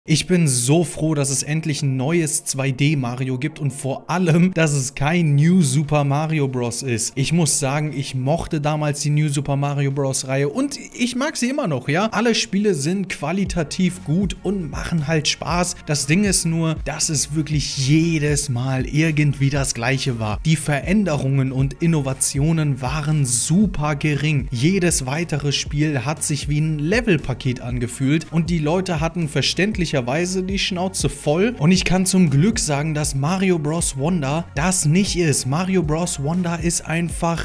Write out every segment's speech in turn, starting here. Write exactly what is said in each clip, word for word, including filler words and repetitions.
Ich bin so froh, dass es endlich ein neues zwei D Mario gibt und vor allem, dass es kein New Super Mario Bros. Ist. Ich muss sagen, ich mochte damals die New Super Mario Bros. Reihe und ich mag sie immer noch, ja. Alle Spiele sind qualitativ gut und machen halt Spaß. Das Ding ist nur, dass es wirklich jedes Mal irgendwie das Gleiche war. Die Veränderungen und Innovationen waren super gering. Jedes weitere Spiel hat sich wie ein Levelpaket angefühlt und die Leute hatten verständlich die Schnauze voll und ich kann zum Glück sagen, dass Mario Bros. Wonder das nicht ist. Mario Bros. Wonder ist einfach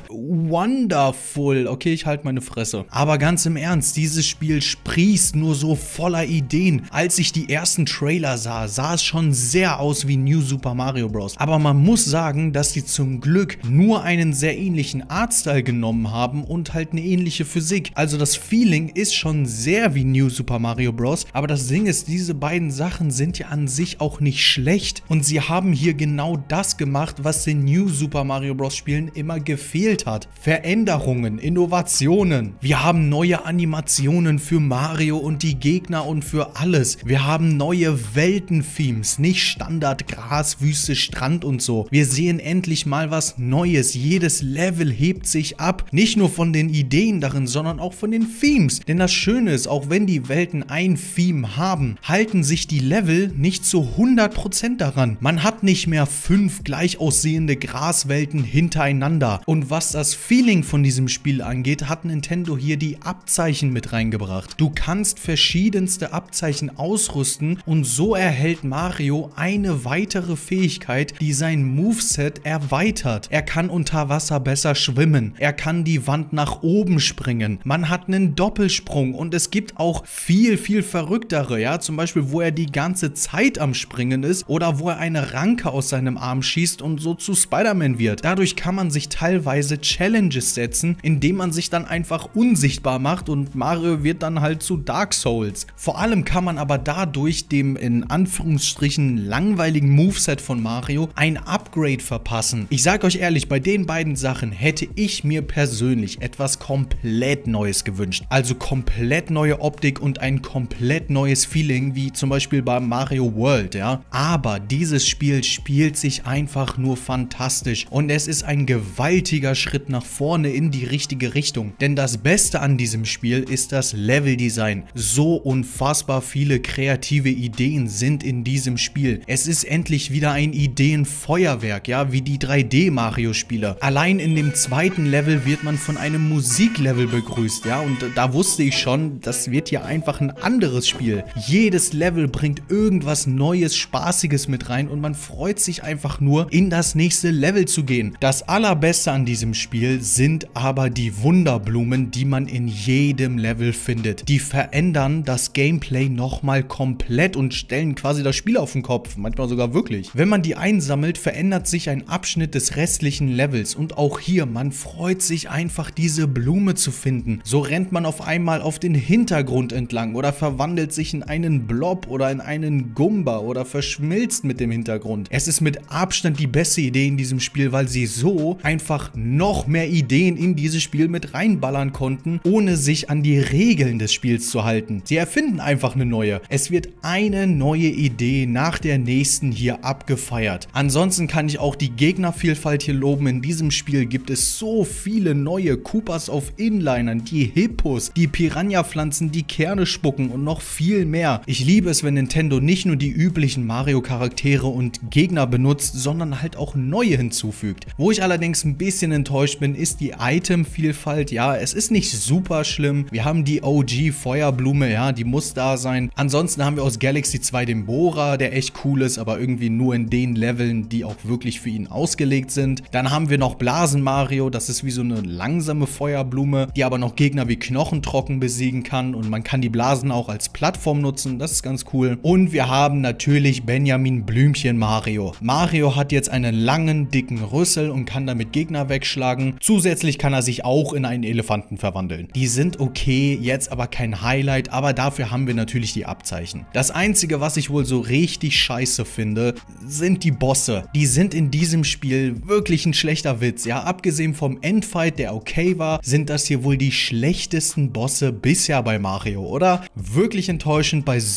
wonderful. Okay, ich halte meine Fresse. Aber ganz im Ernst, dieses Spiel sprießt nur so voller Ideen. Als ich die ersten Trailer sah, sah es schon sehr aus wie New Super Mario Bros. Aber man muss sagen, dass sie zum Glück nur einen sehr ähnlichen Artstyle genommen haben und halt eine ähnliche Physik. Also das Feeling ist schon sehr wie New Super Mario Bros. Aber das Ding ist, diese beiden Sachen sind ja an sich auch nicht schlecht und sie haben hier genau das gemacht, was den New Super Mario Bros. Spielen immer gefehlt hat. Veränderungen, Innovationen. Wir haben neue Animationen für Mario und die Gegner und für alles. Wir haben neue Welten-Themes, nicht Standard Gras, Wüste, Strand und so. Wir sehen endlich mal was Neues. Jedes Level hebt sich ab. Nicht nur von den Ideen darin, sondern auch von den Themes. Denn das Schöne ist, auch wenn die Welten ein Theme haben, halten sich die Level nicht zu hundert Prozent daran. Man hat nicht mehr fünf gleich aussehende Graswelten hintereinander. Und was das Feeling von diesem Spiel angeht, hat Nintendo hier die Abzeichen mit reingebracht. Du kannst verschiedenste Abzeichen ausrüsten und so erhält Mario eine weitere Fähigkeit, die sein Moveset erweitert. Er kann unter Wasser besser schwimmen. Er kann die Wand nach oben springen. Man hat einen Doppelsprung und es gibt auch viel, viel verrücktere, ja, zum Beispiel wo er die ganze Zeit am Springen ist oder wo er eine Ranke aus seinem Arm schießt und so zu Spider-Man wird. Dadurch kann man sich teilweise Challenges setzen, indem man sich dann einfach unsichtbar macht und Mario wird dann halt zu Dark Souls. Vor allem kann man aber dadurch dem in Anführungsstrichen langweiligen Moveset von Mario ein Upgrade verpassen. Ich sage euch ehrlich, bei den beiden Sachen hätte ich mir persönlich etwas komplett Neues gewünscht. Also komplett neue Optik und ein komplett neues Feeling, wie zum Beispiel bei Mario World, ja. Aber dieses Spiel spielt sich einfach nur fantastisch und es ist ein gewaltiger Schritt nach vorne in die richtige Richtung. Denn das Beste an diesem Spiel ist das Leveldesign. So unfassbar viele kreative Ideen sind in diesem Spiel. Es ist endlich wieder ein Ideenfeuerwerk, ja, wie die drei D Mario Spiele. Allein in dem zweiten Level wird man von einem Musiklevel begrüßt, ja, und da wusste ich schon, das wird hier einfach ein anderes Spiel. Jedes Level bringt irgendwas Neues, Spaßiges mit rein und man freut sich einfach nur, in das nächste Level zu gehen. Das Allerbeste an diesem Spiel sind aber die Wunderblumen, die man in jedem Level findet. Die verändern das Gameplay nochmal komplett und stellen quasi das Spiel auf den Kopf, manchmal sogar wirklich. Wenn man die einsammelt, verändert sich ein Abschnitt des restlichen Levels und auch hier, man freut sich einfach, diese Blume zu finden. So rennt man auf einmal auf den Hintergrund entlang oder verwandelt sich in einen Blob oder in einen Gumba oder verschmilzt mit dem Hintergrund. Es ist mit Abstand die beste Idee in diesem Spiel, weil sie so einfach noch mehr Ideen in dieses Spiel mit reinballern konnten, ohne sich an die Regeln des Spiels zu halten. Sie erfinden einfach eine neue. Es wird eine neue Idee nach der nächsten hier abgefeiert. Ansonsten kann ich auch die Gegnervielfalt hier loben. In diesem Spiel gibt es so viele neue Koopas auf Inlinern, die Hippos, die Piranha-Pflanzen, die Kerne spucken und noch viel mehr. Ich liebe es, wenn Nintendo nicht nur die üblichen Mario-Charaktere und Gegner benutzt, sondern halt auch neue hinzufügt. Wo ich allerdings ein bisschen enttäuscht bin, ist die Item-Vielfalt. Ja, es ist nicht super schlimm. Wir haben die O G-Feuerblume, ja, die muss da sein. Ansonsten haben wir aus Galaxy zwei den Bohrer, der echt cool ist, aber irgendwie nur in den Leveln, die auch wirklich für ihn ausgelegt sind. Dann haben wir noch Blasen-Mario, das ist wie so eine langsame Feuerblume, die aber noch Gegner wie Knochentrocken besiegen kann und man kann die Blasen auch als Plattform nutzen, das ist ganz cool. Und wir haben natürlich Benjamin Blümchen Mario. Mario hat jetzt einen langen, dicken Rüssel und kann damit Gegner wegschlagen. Zusätzlich kann er sich auch in einen Elefanten verwandeln. Die sind okay, jetzt aber kein Highlight, aber dafür haben wir natürlich die Abzeichen. Das Einzige, was ich wohl so richtig scheiße finde, sind die Bosse. Die sind in diesem Spiel wirklich ein schlechter Witz, ja. Abgesehen vom Endfight, der okay war, sind das hier wohl die schlechtesten Bosse bisher bei Mario, oder? Wirklich enttäuschend bei so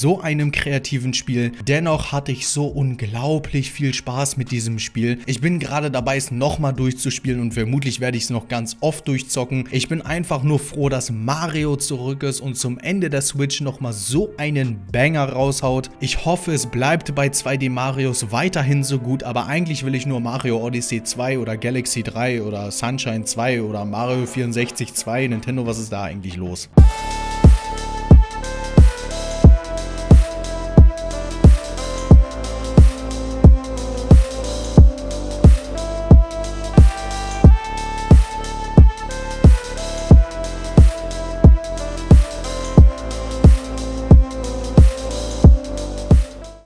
so einem kreativen Spiel. Dennoch hatte ich so unglaublich viel Spaß mit diesem Spiel. Ich bin gerade dabei, es nochmal durchzuspielen und vermutlich werde ich es noch ganz oft durchzocken. Ich bin einfach nur froh, dass Mario zurück ist und zum Ende der Switch nochmal so einen Banger raushaut. Ich hoffe, es bleibt bei zwei D Marios weiterhin so gut, aber eigentlich will ich nur Mario Odyssey zwei oder Galaxy drei oder Sunshine zwei oder Mario vierundsechzig zwei. Nintendo, was ist da eigentlich los?